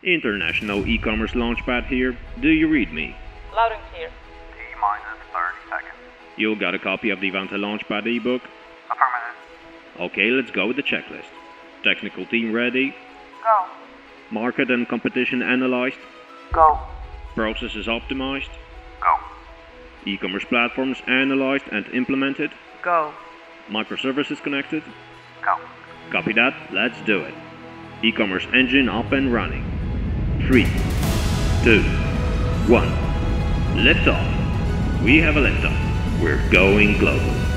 International e-commerce Launchpad here. Do you read me? Loud and clear. T-minus 30 seconds. You got a copy of Divante Launchpad ebook? Affirmative. Okay, let's go with the checklist. Technical team ready? Go. Market and competition analyzed? Go. Processes optimized? Go. E-commerce platforms analyzed and implemented? Go. Microservices connected? Go. Copy that, let's do it. E-commerce engine up and running. 3, 2, 1. Lift off. We have a lift off. We're going global.